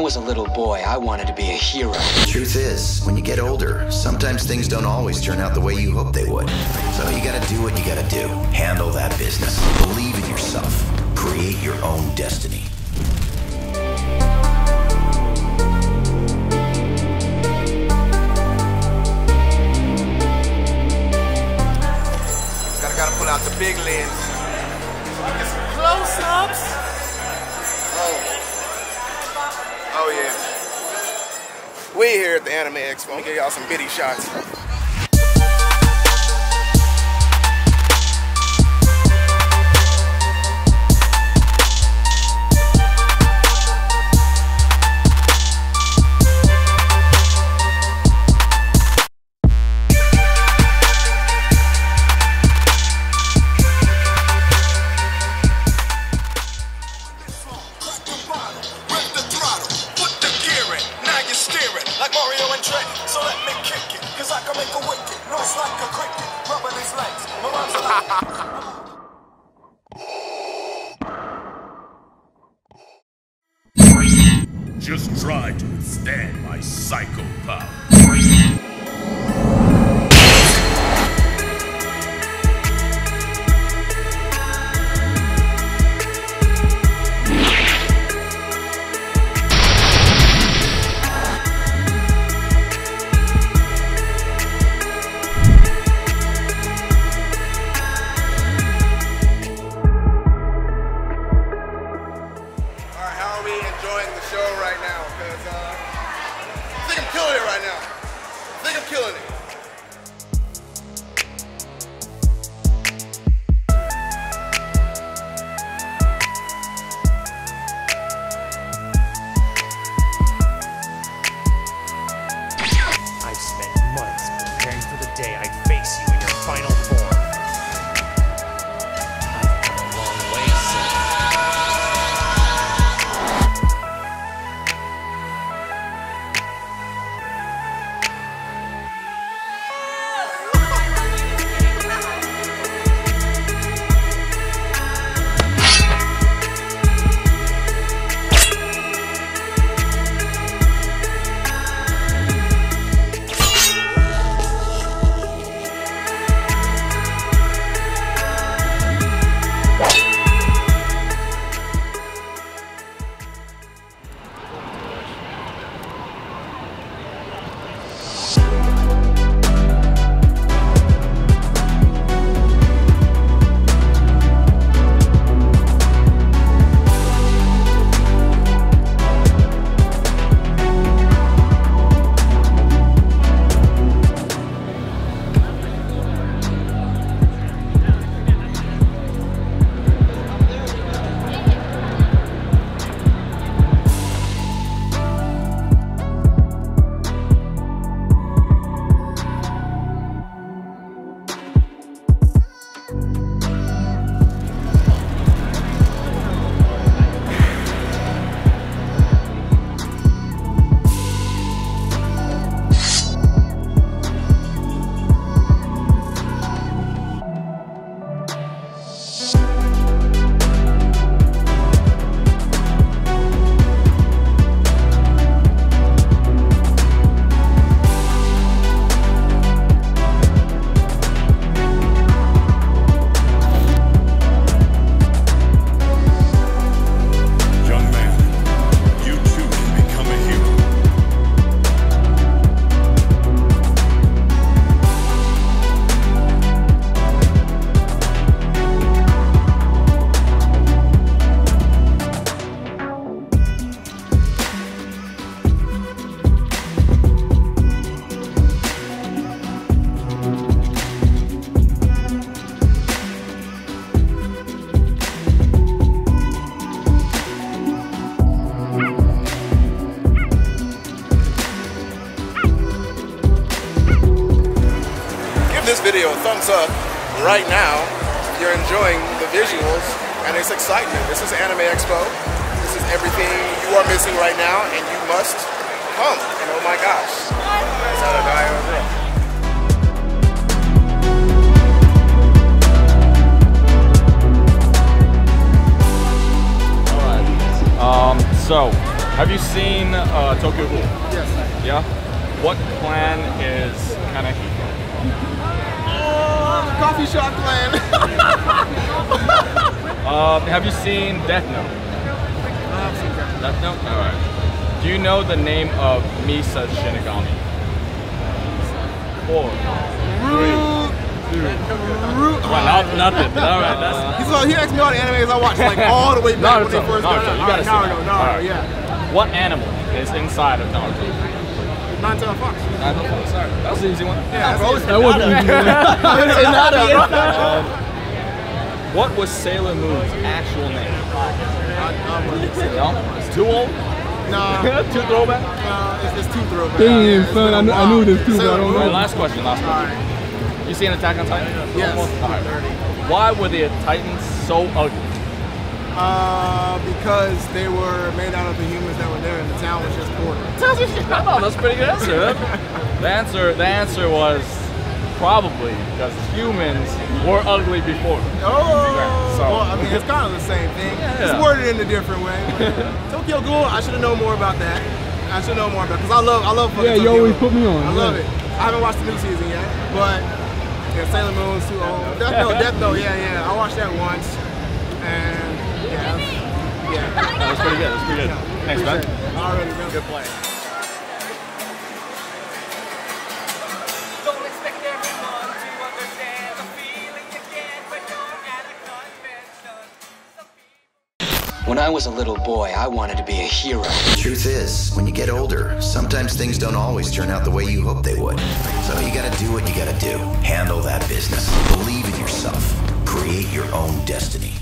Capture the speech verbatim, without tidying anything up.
was a little boy, I wanted to be a hero. The truth is, when you get older, sometimes things don't always turn out the way you hope they would. So you gotta do what you gotta do. Handle that business. Believe in yourself. Create your own destiny. Gotta, gotta pull out the big lens. Get some close-ups. Oh. Oh yeah. We here at the Anime Expo. Let me give y'all some bitty shots. Just try to withstand my psycho power. Enjoying the show right now, because uh, I think I'm killing it right now. I think I'm killing it. I've spent months preparing for the day I'd face you in your final form. I've come a long way since. This video a thumbs up right now. You're enjoying the visuals and it's excitement. This is Anime Expo. This is everything you are missing right now, and you must come. And oh my gosh, is that a guy or a girl? Alright, um, so Have you seen uh, Tokyo Ghoul? Yes. Yeah? What clan is Kaneki from? Oh, the coffee shop clan. uh, have you seen Death Note? I have seen that. Death Note? Alright. Do you know the name of Misa Shinigami? Four. Rude. Rude. Well, not, nothing. Alright, that's... He's all, he asked me all the animes I watched, like all the way back when they Naruto. first Naruto. got You out. gotta see Naruto, that. Naruto, Alright. yeah. What animal is inside of Naruto? Nine-tailed fox. Nine-tailed fox. Sorry. That was an easy one. Yeah, bro. that's That wasn't easy. um, What was Sailor Moon's actual name? No? It's too old? Nah, Too throwback? nah, it's, it's too throwback. Damn, It's son, been a I knew- I while. knew this too, but I Sailor don't Moon. Alright, last question, last Alright. question. You seen Attack on Titan? Yes. Alright. Why were the Titans so ugly? Uh, because they were made out of the humans that were there, and the town was just poor. Oh, that's a pretty good answer. The answer, the answer was probably because humans were ugly before. Oh, So- well, I mean, it's kind of the same thing. Yeah. It's worded in a different way. Tokyo Ghoul, I should have known more about that. I should know more about because I love, I love. fucking Yeah, you Tokyo always Ghoul. put me on. I love yeah. it. I haven't watched the new season yet, but yeah, Sailor Moon's too old. Death Note, Death Note, yeah, yeah. I watched that once, and yeah, yeah. That was pretty good. That was pretty good. Thanks, man. Already, man. Good play. Don't expect everyone to understand the feeling you get when you're at a convention. Some people When I was a little boy, I wanted to be a hero. The truth is, when you get older, sometimes things don't always turn out the way you hope they would. So you gotta do what you gotta do. Handle that business. Believe in yourself. Create your own destiny.